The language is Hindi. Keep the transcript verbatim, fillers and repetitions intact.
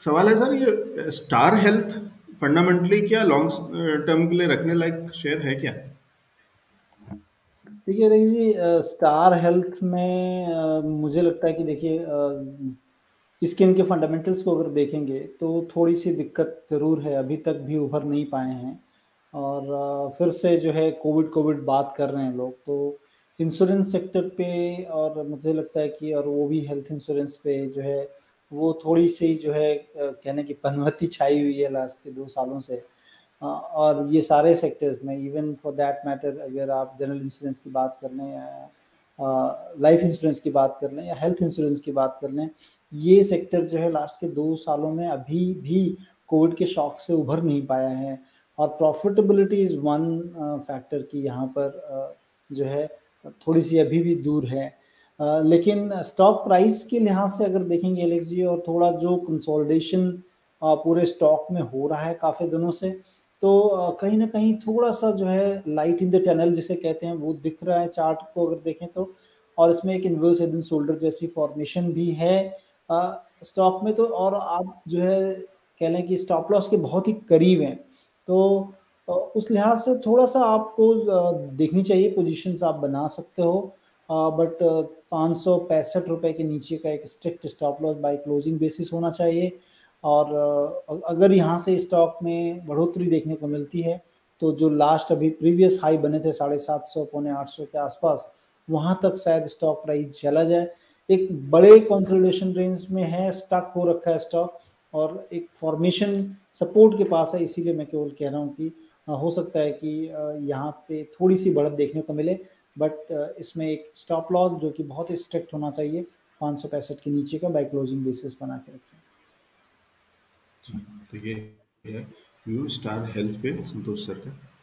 सवाल है सर, ये स्टार हेल्थ फंडामेंटली क्या लॉन्ग टर्म के लिए रखने लायक शेयर है क्या? देखिए रवि जी, स्टार हेल्थ में अ, मुझे लगता है कि देखिए अ, इसके इनके फंडामेंटल्स को अगर देखेंगे तो थोड़ी सी दिक्कत ज़रूर है, अभी तक भी उभर नहीं पाए हैं। और अ, फिर से जो है कोविड कोविड बात कर रहे हैं लोग, तो इंश्योरेंस सेक्टर पे और मुझे लगता है कि और वो भी हेल्थ इंश्योरेंस पे जो है वो थोड़ी सी जो है अ, कहने की पनौती छाई हुई है लास्ट के दो सालों से। अ, और ये सारे सेक्टर्स में, इवन फॉर दैट मैटर अगर आप जनरल इंश्योरेंस की बात कर लें या लाइफ इंश्योरेंस की बात कर लें या हेल्थ इंश्योरेंस की बात कर लें, ये सेक्टर जो है लास्ट के दो सालों में अभी भी कोविड के शॉक से उभर नहीं पाया है। और प्रॉफिटेबिलिटी इज़ वन फैक्टर की यहाँ पर अ, जो है थोड़ी सी अभी भी दूर है। अ, लेकिन स्टॉक प्राइस के लिहाज से अगर देखेंगे एलेक्स जी, और थोड़ा जो कंसोलिडेशन पूरे स्टॉक में हो रहा है काफ़ी दिनों से, तो अ, कहीं न कहीं थोड़ा-सा जो है लाइट इन द टनल जिसे कहते हैं वो दिख रहा है चार्ट को अगर देखें तो। और इसमें एक इन्वर्स हेड एंड शोल्डर जैसी फॉर्मेशन भी है अ, स्टॉक में तो। और आप जो है कह लें कि स्टॉप लॉस के बहुत ही करीब हैं। तो अ, उस लिहाज से थोड़ा-सा आपको अ, देखनी चाहिए, पोज़ीशंस आप बना सकते हो। अ, बट पाँच सौ पैंसठ रुपए के नीचे का एक strict stop loss by closing basis होना चाहिए। और अ, अगर यहाँ से स्टॉक में बढ़ोतरी देखने को मिलती है, तो जो लास्ट अभी प्रीवियस हाई बने थे साढ़े सात सौ पौने आठ सौ के आसपास, वहाँ तक शायद स्टॉक प्राइस चला जाए। एक बड़े कंसोलिडेशन रेंज में है, स्टक हो रखा है स्टॉक, और एक फॉर्मेशन सपोर्ट के पास है, इसीलिए मैं केवल कह रहा हूँ कि अ, हो सकता है कि अ, यहाँ पे थोड़ी सी बढ़त देखने को मिले। बट इसमें एक स्टॉप लॉस जो कि बहुत ही स्ट्रिक्ट होना चाहिए, पाँच सौ पैंसठ के नीचे का बाय क्लोजिंग बेसिस बना के रखें। जी, तो ये है व्यू स्टार हेल्थ पे संतोष सर का।